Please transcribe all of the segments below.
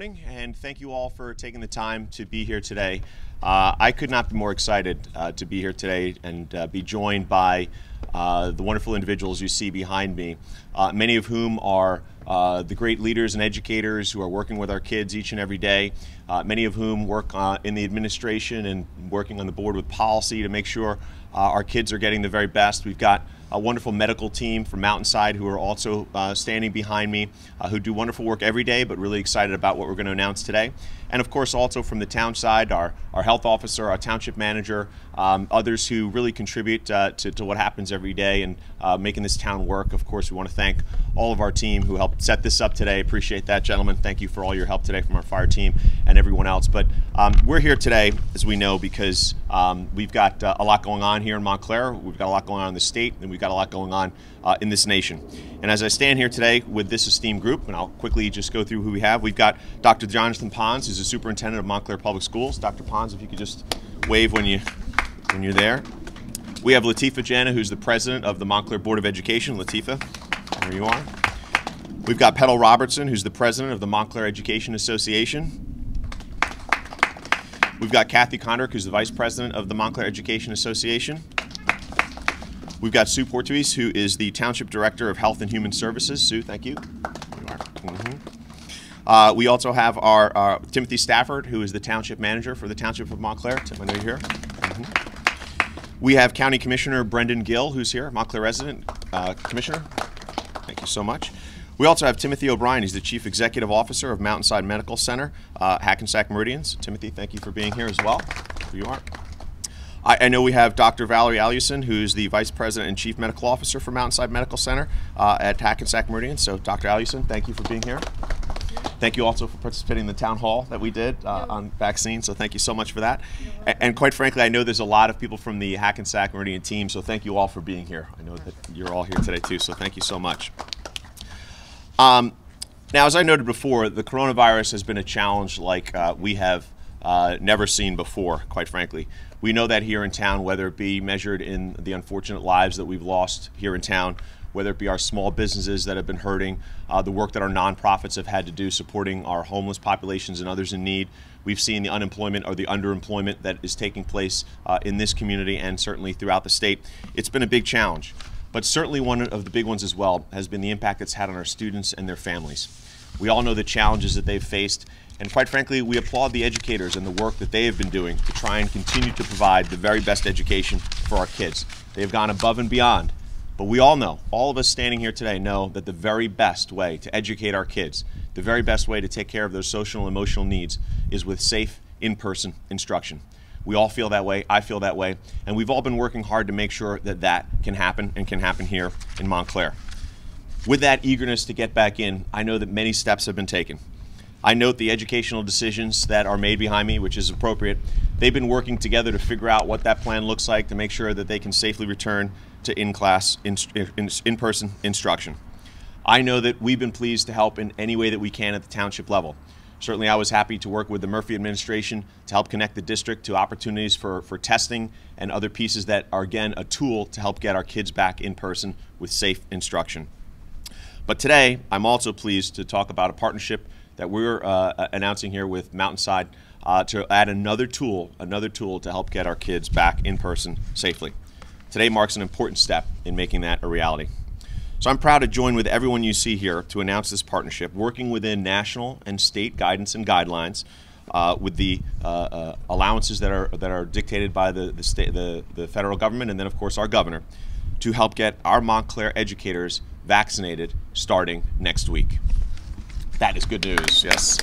morning, and thank you all for taking the time to be here today. I could not be more excited to be here today and be joined by the wonderful individuals you see behind me, many of whom are the great leaders and educators who are working with our kids each and every day, many of whom work in the administration and working on the board with policy to make sure our kids are getting the very best. We've got a wonderful medical team from Mountainside who are also standing behind me, who do wonderful work every day, but really excited about what we're going to announce today. And of course, also from the town side, our health officer, our township manager, others who really contribute to what happens every day and making this town work. Of course, we want to thank all of our team who helped set this up today. Appreciate that, gentlemen. Thank you for all your help today from our fire team and everyone else. But we're here today, as we know, because we've got a lot going on here in Montclair. We've got a lot going on in the state, and we've got a lot going on in this nation. And as I stand here today with this esteemed group, and I'll quickly just go through who we have, we've got Dr. Jonathan Pons, who's the superintendent of Montclair Public Schools. Dr. Pons, if you could just wave when you're there. We have Latifa Jana, who's the president of the Montclair Board of Education. Latifa, there you are. We've got Petal Robertson, who's the president of the Montclair Education Association. We've got Kathy Condrick, who's the vice president of the Montclair Education Association. We've got Sue Portuis, who is the Township Director of Health and Human Services. Sue, thank you. There you are. Mm-hmm. We also have our Timothy Stafford, who is the Township Manager for the Township of Montclair. Tim, I know you're here. Mm-hmm. We have County Commissioner Brendan Gill, who's here, Montclair resident. Commissioner, thank you so much. We also have Timothy O'Brien. He's the Chief Executive Officer of Mountainside Medical Center, Hackensack Meridians. Timothy, thank you for being here as well. Here you are. I know we have Dr. Valerie Aluson, who's the Vice President and Chief Medical Officer for Mountainside Medical Center at Hackensack Meridian. So, Dr. Aluson, thank you for being here. Thank you also for participating in the town hall that we did on vaccine. So, thank you so much for that. And quite frankly, I know there's a lot of people from the Hackensack Meridian team. So, thank you all for being here. I know that you're all here today too. So, thank you so much. Now, as I noted before, the coronavirus has been a challenge like we have never seen before, quite frankly. We know that here in town, whether it be measured in the unfortunate lives that we've lost here in town, whether it be our small businesses that have been hurting, the work that our nonprofits have had to do supporting our homeless populations and others in need. We've seen the unemployment or the underemployment that is taking place in this community and certainly throughout the state. It's been a big challenge. But certainly one of the big ones as well has been the impact it's had on our students and their families. We all know the challenges that they've faced, and quite frankly, we applaud the educators and the work that they have been doing to try and continue to provide the very best education for our kids. They have gone above and beyond, but we all know, all of us standing here today know that the very best way to educate our kids, the very best way to take care of their social and emotional needs is with safe, in-person instruction. We all feel that way, I feel that way, and we've all been working hard to make sure that that can happen and can happen here in Montclair. With that eagerness to get back in, I know that many steps have been taken. I note the educational decisions that are made behind me, which is appropriate. They've been working together to figure out what that plan looks like to make sure that they can safely return to in-class, in-person instruction. I know that we've been pleased to help in any way that we can at the township level. Certainly I was happy to work with the Murphy administration to help connect the district to opportunities for testing and other pieces that are, again, a tool to help get our kids back in person with safe instruction. But today, I'm also pleased to talk about a partnership that we're announcing here with Mountainside to add another tool to help get our kids back in person safely. Today marks an important step in making that a reality. So I'm proud to join with everyone you see here to announce this partnership, working within national and state guidance and guidelines with the allowances that are dictated by the federal government and then, of course, our governor, to help get our Montclair educators vaccinated starting next week. That is good news, yes.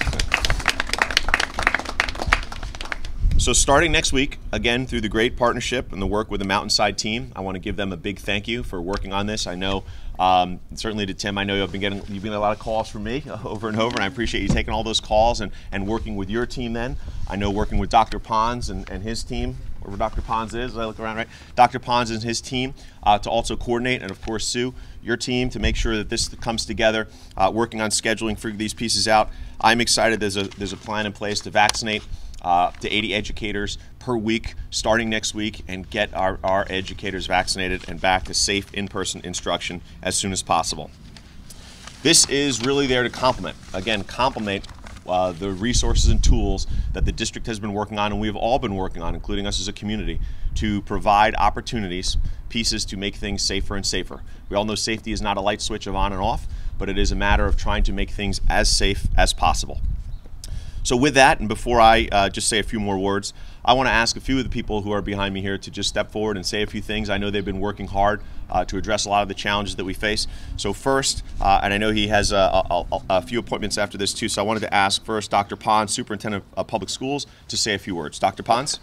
So starting next week, again, through the great partnership and the work with the Mountainside team, I want to give them a big thank you for working on this. I know, certainly to Tim, I know you've been getting a lot of calls from me over and over, and I appreciate you taking all those calls and working with your team then. I know working with Dr. Pons and his team, wherever Dr. Pons is, I look around, right? Dr. Pons and his team to also coordinate, and of course, Sue, your team, to make sure that this comes together, working on scheduling, figuring these pieces out. I'm excited there's a plan in place to vaccinate to 80 educators per week starting next week and get our educators vaccinated and back to safe in-person instruction as soon as possible. This is really there to complement the resources and tools that the district has been working on and we have all been working on, including us as a community, to provide opportunities, pieces to make things safer and safer. We all know safety is not a light switch of on and off, but it is a matter of trying to make things as safe as possible. So with that, and before I just say a few more words, I want to ask a few of the people who are behind me here to just step forward and say a few things. I know they've been working hard to address a lot of the challenges that we face. So first, and I know he has a few appointments after this too, so I wanted to ask first Dr. Pons, Superintendent of Public Schools, to say a few words. Dr. Pons?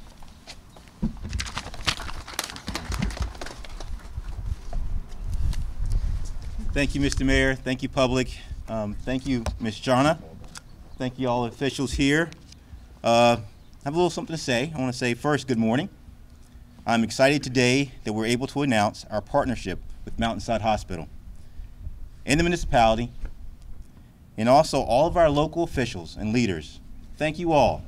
Thank you, Mr. Mayor. Thank you, public. Thank you, Ms. Jonna. Thank you, all officials here. I have a little something to say. I want to say first, good morning. I'm excited today that we're able to announce our partnership with Mountainside Hospital and the municipality, and also all of our local officials and leaders. Thank you all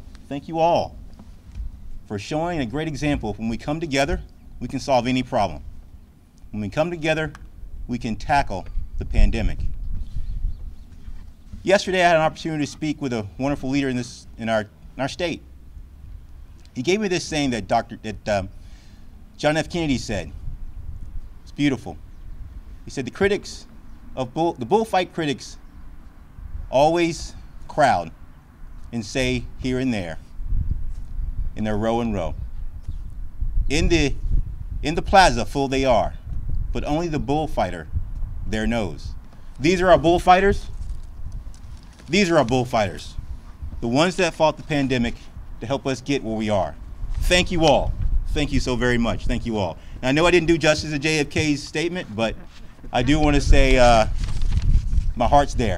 for showing a great example. When we come together, we can solve any problem. When we come together, we can tackle the pandemic. Yesterday, I had an opportunity to speak with a wonderful leader in our state. He gave me this saying that John F. Kennedy said. It's beautiful. He said the bullfight critics always crowd and say here and there in their row and row. In the plaza, full they are, but only the bullfighter there knows. These are our bullfighters. These are our bullfighters, the ones that fought the pandemic to help us get where we are. Thank you all. Thank you so very much. Thank you all. And I know I didn't do justice to JFK's statement, but I do want to say my heart's there.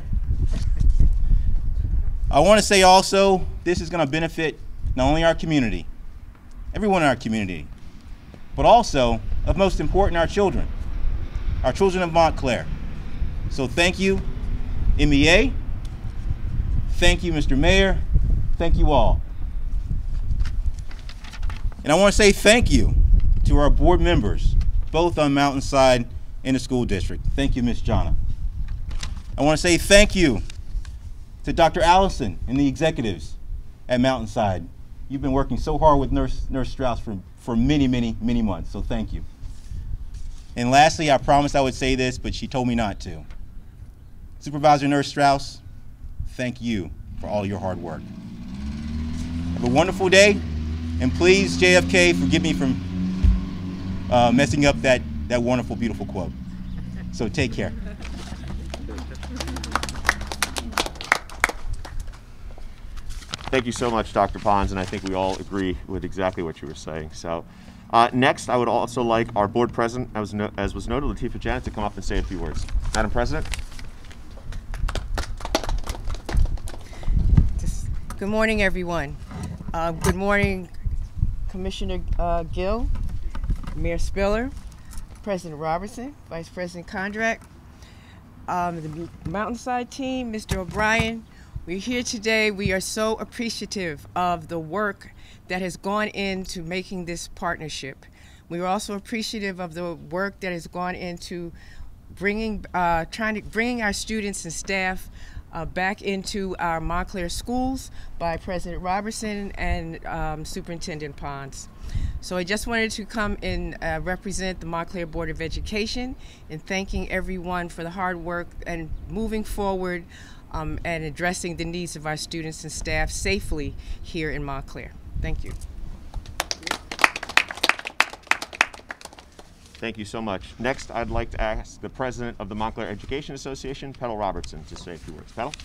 I want to say also this is going to benefit not only our community, everyone in our community, but also, of most important, our children of Montclair. So thank you, MEA. Thank you, Mr. Mayor. Thank you all. And I want to say thank you to our board members, both on Mountainside and the school district. Thank you, Ms. Jonna. I want to say thank you to Dr. Allison and the executives at Mountainside. You've been working so hard with Nurse Strauss for many, many, many months, so thank you. And lastly, I promised I would say this, but she told me not to. Supervisor Nurse Strauss, thank you for all your hard work. Have a wonderful day, and please, JFK, forgive me from messing up that wonderful, beautiful quote. So take care. Thank you so much, Dr. Pons, and I think we all agree with exactly what you were saying. So, next, I would also like our board president, as was noted, Lateefah Janet, to come up and say a few words. Madam President. Good morning, everyone. Good morning, Commissioner Gill, Mayor Spiller, President Robertson, Vice President Kondrak, the Mountainside team, Mr. O'Brien. We're here today. We are so appreciative of the work that has gone into making this partnership. We are also appreciative of the work that has gone into bringing our students and staff back into our Montclair schools by President Robertson and Superintendent Pons. So I just wanted to come and represent the Montclair Board of Education in thanking everyone for the hard work and moving forward and addressing the needs of our students and staff safely here in Montclair. Thank you. Thank you so much. Next, I'd like to ask the president of the Montclair Education Association, Petal Robertson, to say a few words. Petal?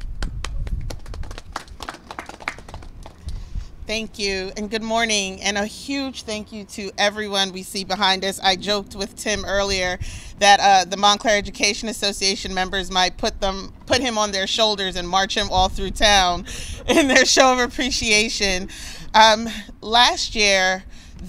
Thank you, and good morning, and a huge thank you to everyone we see behind us. I joked with Tim earlier that the Montclair Education Association members might put him on their shoulders and march him all through town in their show of appreciation. Last year,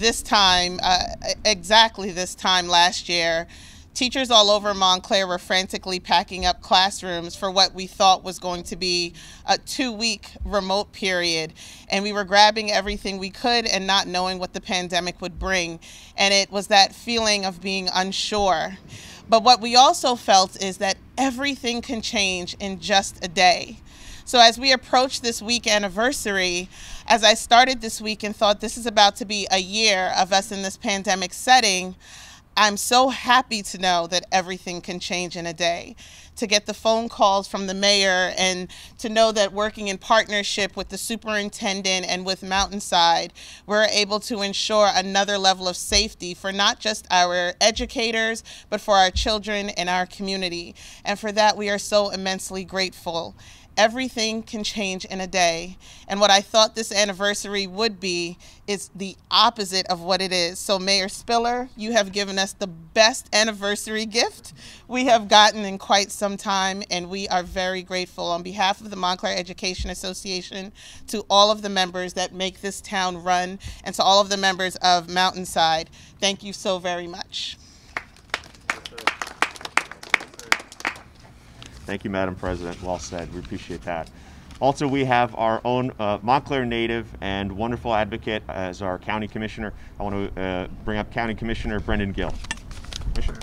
exactly this time last year, teachers all over Montclair were frantically packing up classrooms for what we thought was going to be a 2-week remote period. And we were grabbing everything we could and not knowing what the pandemic would bring. And it was that feeling of being unsure. But what we also felt is that everything can change in just a day. So as we approach this week anniversary, as I started this week and thought this is about to be a year of us in this pandemic setting, I'm so happy to know that everything can change in a day. To get the phone calls from the mayor and to know that working in partnership with the superintendent and with Mountainside, we're able to ensure another level of safety for not just our educators, but for our children and our community. And for that, we are so immensely grateful. Everything can change in a day. And what I thought this anniversary would be is the opposite of what it is. So Mayor Spiller, you have given us the best anniversary gift we have gotten in quite some time, and we are very grateful on behalf of the Montclair Education Association to all of the members that make this town run and to all of the members of Mountainside. Thank you so very much. Thank you, Madam President. Well said. We appreciate that. Also, we have our own Montclair native and wonderful advocate as our County Commissioner. I want to bring up County Commissioner Brendan Gill. Commissioner.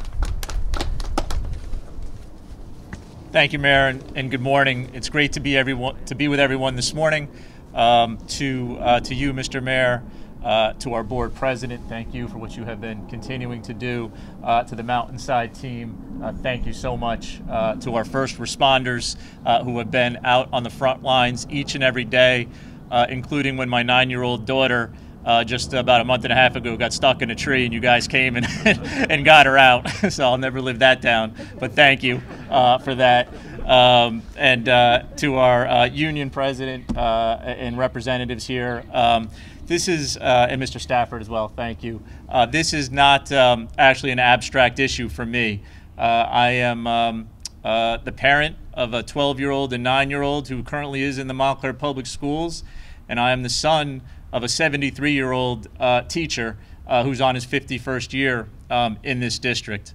Thank you, Mayor, and good morning. It's great to be with everyone this morning. To you, Mr. Mayor, to our board president, thank you for what you have been continuing to do. To the Mountainside team, thank you so much. To our first responders who have been out on the front lines each and every day, including when my 9-year-old daughter just about a month and a half ago got stuck in a tree and you guys came and got her out. So I'll never live that down, but thank you for that. And to our union president and representatives here, this is, and Mr. Stafford as well, thank you. This is not actually an abstract issue for me. I am the parent of a 12-year-old and 9-year-old who currently is in the Montclair Public Schools, and I am the son of a 73-year-old teacher who's on his 51st year in this district.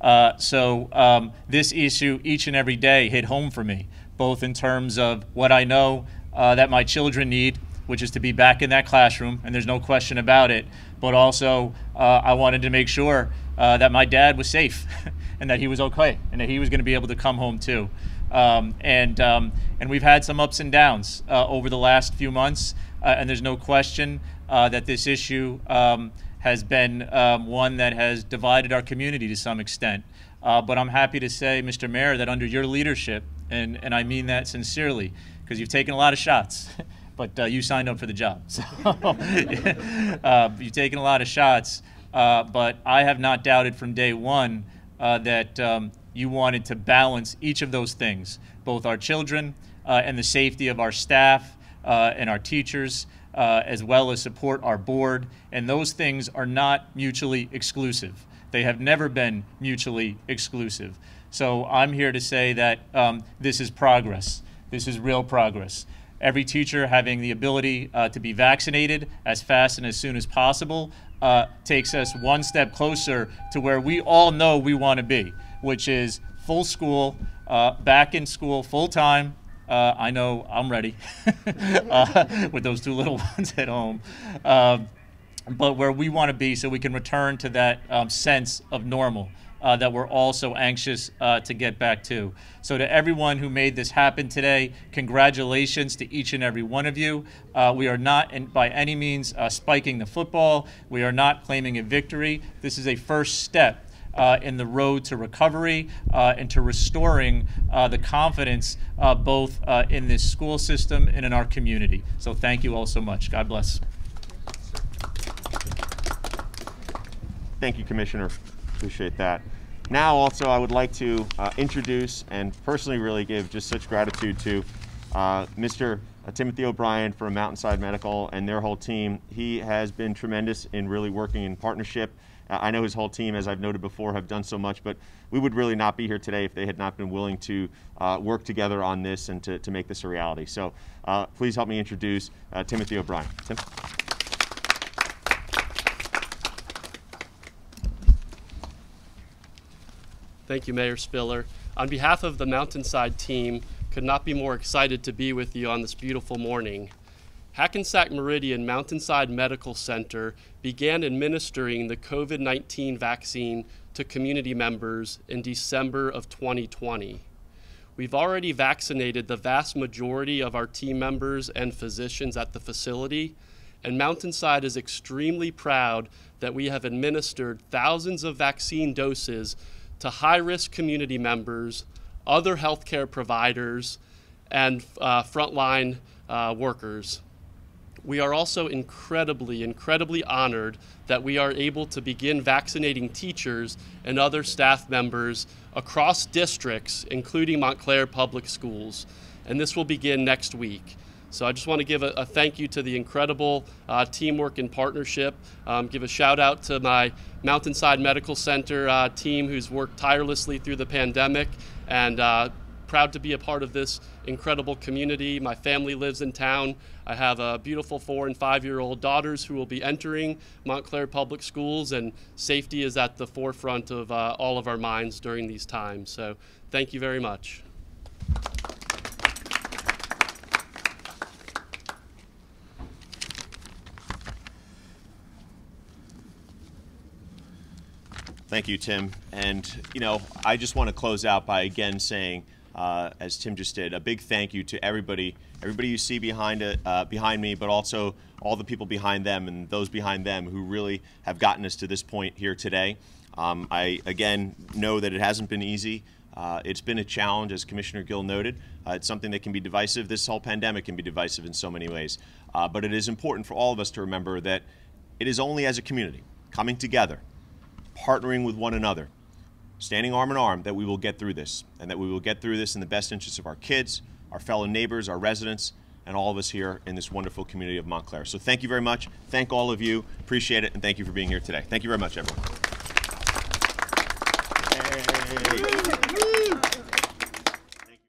So this issue each and every day hit home for me, both in terms of what I know that my children need, which is to be back in that classroom, and there's no question about it, but also I wanted to make sure that my dad was safe and that he was okay and that he was going to be able to come home too. And we've had some ups and downs over the last few months, and there's no question that this issue has been one that has divided our community to some extent. But I'm happy to say, Mr. Mayor, that under your leadership, and I mean that sincerely, because you've taken a lot of shots, but you signed up for the job. So you've taken a lot of shots, but I have not doubted from day one that you wanted to balance each of those things, both our children and the safety of our staff and our teachers, as well as support our board. And those things are not mutually exclusive. They have never been mutually exclusive. So I'm here to say that this is progress. This is real progress. Every teacher having the ability to be vaccinated as fast and as soon as possible takes us one step closer to where we all know we want to be, which is full school, back in school full time. I know I'm ready with those 2 little ones at home, but where we want to be so we can return to that sense of normal that we're all so anxious to get back to. So to everyone who made this happen today, congratulations to each and every one of you. We are not by any means spiking the football. We are not claiming a victory. This is a first step in the road to recovery and to restoring the confidence both in this school system and in our community. So thank you all so much. God bless. Thank you, Commissioner. Appreciate that. Now, also, I would like to introduce and personally really give just such gratitude to Mr. Timothy O'Brien from Mountainside Medical and their whole team. He has been tremendous in really working in partnership. I know his whole team, as I've noted before, have done so much, but we would really not be here today if they had not been willing to work together on this and to make this a reality. So please help me introduce Timothy O'Brien. Tim? Thank you, Mayor Spiller. On behalf of the Mountainside team, could not be more excited to be with you on this beautiful morning. Hackensack Meridian Mountainside Medical Center began administering the COVID-19 vaccine to community members in December of 2020. We've already vaccinated the vast majority of our team members and physicians at the facility, and Mountainside is extremely proud that we have administered thousands of vaccine doses to high-risk community members, other healthcare providers, and frontline workers. We are also incredibly honored that we are able to begin vaccinating teachers and other staff members across districts, including Montclair Public Schools, and this will begin next week. So I just want to give a thank you to the incredible teamwork and partnership. Give a shout out to my Mountainside Medical Center team who's worked tirelessly through the pandemic, and proud to be a part of this incredible community. My family lives in town. I have a beautiful 4- and 5-year-old daughters who will be entering Montclair Public Schools, and safety is at the forefront of all of our minds during these times. So thank you very much. Thank you, Tim. And, you know, I just want to close out by again saying, as Tim just did, a big thank you to everybody you see behind me, but also all the people behind them and those behind them who really have gotten us to this point here today. I, again, know that it hasn't been easy. It's been a challenge, as Commissioner Gill noted. It's something that can be divisive. This whole pandemic can be divisive in so many ways. But it is important for all of us to remember that it is only as a community, coming together, partnering with one another, standing arm in arm, that we will get through this, and that we will get through this in the best interests of our kids, our fellow neighbors, our residents, and all of us here in this wonderful community of Montclair. So thank you very much. Thank all of you. Appreciate it, and thank you for being here today. Thank you very much, everyone. Hey.